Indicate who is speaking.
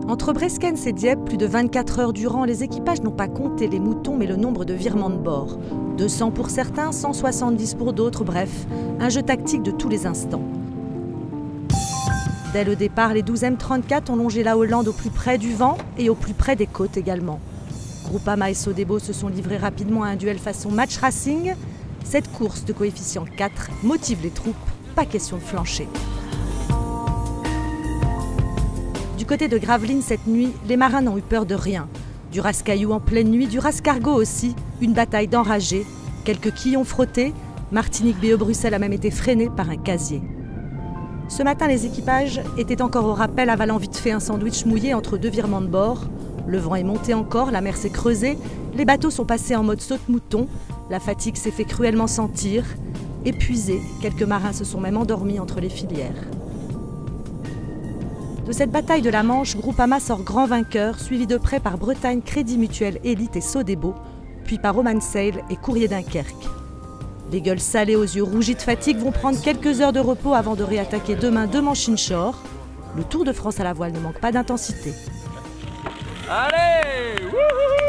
Speaker 1: Entre Breskens et Dieppe, plus de 24 heures durant, les équipages n'ont pas compté les moutons mais le nombre de virements de bord. 200 pour certains, 170 pour d'autres, bref, un jeu tactique de tous les instants. Dès le départ, les 12e 34 ont longé la Hollande au plus près du vent et au plus près des côtes également. Groupama et Sodebo se sont livrés rapidement à un duel façon match racing. Cette course de coefficient 4 motive les troupes, pas question de flancher. Du côté de Gravelines cette nuit, les marins n'ont eu peur de rien. Du rascaillou en pleine nuit, du rascargot aussi, une bataille d'enragés, quelques quillons frottés, Martinique-BE-Bruxelles a même été freinée par un casier. Ce matin, les équipages étaient encore au rappel, avalant vite fait un sandwich mouillé entre deux virements de bord. Le vent est monté encore, la mer s'est creusée, les bateaux sont passés en mode saute-mouton, la fatigue s'est fait cruellement sentir. Épuisés, quelques marins se sont même endormis entre les filières. De cette bataille de la Manche, Groupama sort grand vainqueur, suivi de près par Bretagne, Crédit Mutuel, Élite et Sodebo, puis par Oman Sail et Courrier Dunkerque. Les gueules salées aux yeux rougis de fatigue vont prendre quelques heures de repos avant de réattaquer demain 2 manches inshore. Le Tour de France à la voile ne manque pas d'intensité.
Speaker 2: Allez, wouhou!